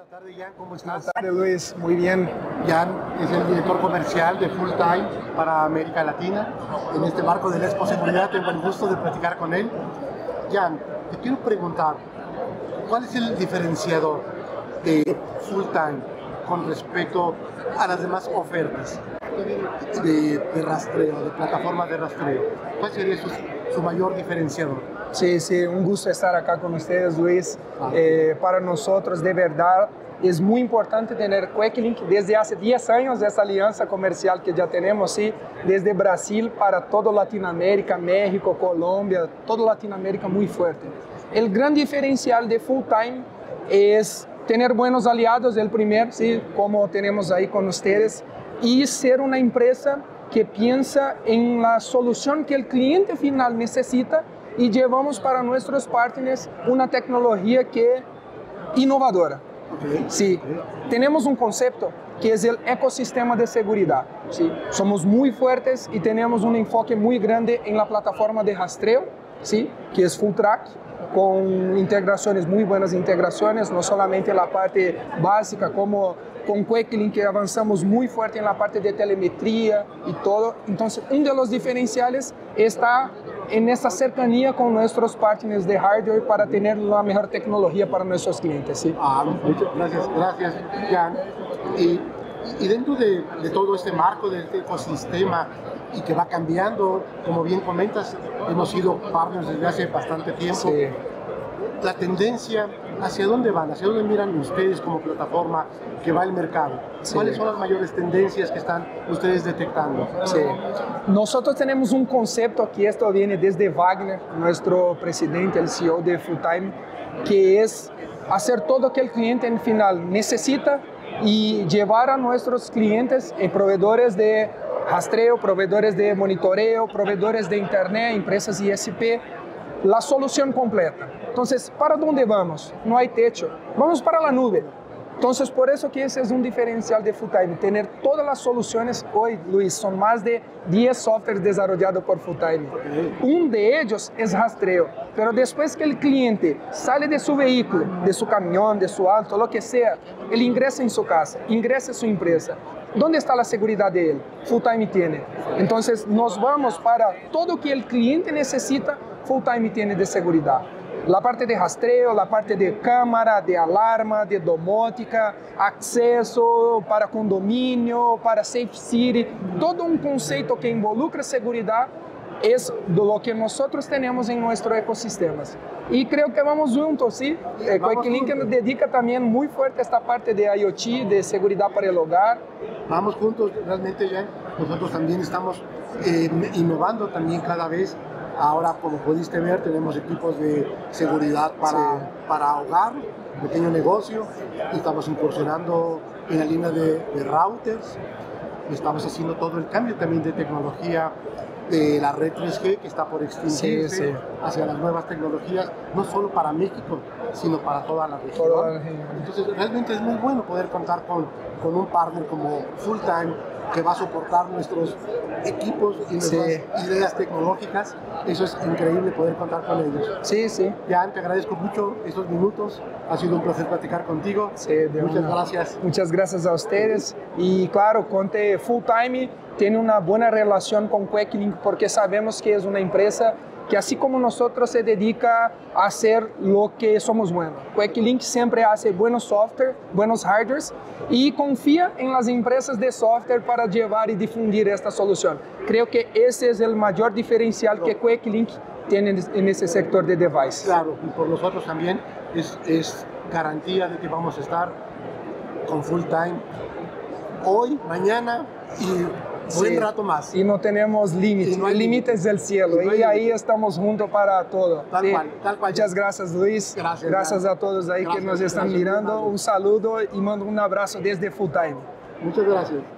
Buenas tardes, Jan, ¿cómo estás? Buenas tardes, Luis. Muy bien. Jan es el director comercial de Full Time para América Latina. En este marco de la Expo Seguridad tengo el gusto de platicar con él. Jan, te quiero preguntar, ¿cuál es el diferenciador de Full Time con respecto a las demás ofertas de rastreo, de plataformas de rastreo? ¿Cuál sería su mayor diferenciador? Sí, un gusto estar acá con ustedes, Luis. Para nosotros, de verdad, es muy importante tener Quicklink desde hace 10 años, esa alianza comercial que ya tenemos, ¿sí? Desde Brasil para toda Latinoamérica, México, Colombia, toda Latinoamérica muy fuerte. El gran diferencial de Full Time es tener buenos aliados, el primer, ¿sí? Como tenemos ahí con ustedes, y ser una empresa que piensa en la solución que el cliente final necesita y llevamos para nuestros partners una tecnología que innovadora. Sí, tenemos un concepto que es el ecosistema de seguridad. Sí, somos muy fuertes y tenemos un enfoque muy grande en la plataforma de rastreo, sí, que es Full Track, con integraciones, muy buenas integraciones, no solamente en la parte básica, como con Quicklink que avanzamos muy fuerte en la parte de telemetría y todo. Entonces, uno de los diferenciales está en esa cercanía con nuestros partners de hardware para tener la mejor tecnología para nuestros clientes. ¿Sí? Muchas gracias, Jan. Y dentro de todo este marco, de este ecosistema, y que va cambiando, como bien comentas, hemos sido partners desde hace bastante tiempo. Sí. La tendencia, ¿hacia dónde van? ¿Hacia dónde miran ustedes como plataforma que va el mercado? Sí. ¿Cuáles son las mayores tendencias que están ustedes detectando? Sí. Nosotros tenemos un concepto que esto viene desde Wagner, nuestro presidente, el CEO de Full Time, que es hacer todo lo que el cliente en final necesita y llevar a nuestros clientes y proveedores de rastreo, proveedores de monitoreo, proveedores de internet, empresas ISP, la solución completa. Entonces, ¿para dónde vamos? No hay techo. Vamos para la nube. Entonces, por eso que ese es un diferencial de Full Time, tener todas las soluciones. Hoy, Luis, son más de 10 softwares desarrollados por Full Time. Un de ellos es rastreo, pero después que el cliente sale de su vehículo, de su camión, de su auto, lo que sea, él ingresa en su casa, ingresa en su empresa. ¿Dónde está la seguridad de él? Full Time tiene. Entonces, nos vamos para todo que el cliente necesita, Full Time tiene de seguridad. La parte de rastreo, la parte de cámara, de alarma, de domótica, acceso para condomínio, para Safe City, todo un concepto que involucra seguridad es lo que nosotros tenemos en nuestro ecosistema. Y creo que vamos juntos, ¿sí? Quicklink nos dedica también muy fuerte a esta parte de IoT, de seguridad para el hogar. Vamos juntos, realmente, Jan. Nosotros también estamos innovando también cada vez. Ahora, como pudiste ver, tenemos equipos de seguridad para hogar, pequeño negocio. Estamos incursionando en la línea de routers. Estamos haciendo todo el cambio también de tecnología de la red 3G que está por extinguirse hacia las nuevas tecnologías, no solo para México, sino para toda la región. Entonces, realmente es muy bueno poder contar con un partner como Full Time que va a soportar nuestros equipos y nuestras ideas tecnológicas. Eso es increíble poder contar con ellos. Sí. Jan, te agradezco mucho estos minutos. Ha sido un placer platicar contigo. Muchas gracias. Muchas gracias a ustedes. Y claro, Conte Full Time tiene una buena relación con Quicklink porque sabemos que es una empresa que así como nosotros se dedica a hacer lo que somos buenos. Quicklink siempre hace buenos software, buenos hardwares y confía en las empresas de software para llevar y difundir esta solución. Creo que ese es el mayor diferencial que Quicklink tiene en ese sector de device. Claro, y por nosotros también es garantía de que vamos a estar con Full Time hoy, mañana y buen rato más. Y no tenemos límites, no hay límites del cielo. Y ahí estamos juntos para todo. Tal cual. Muchas gracias, Luis. Gracias a todos ahí que nos están mirando. Un saludo y mando un abrazo desde Full Time. Muchas gracias.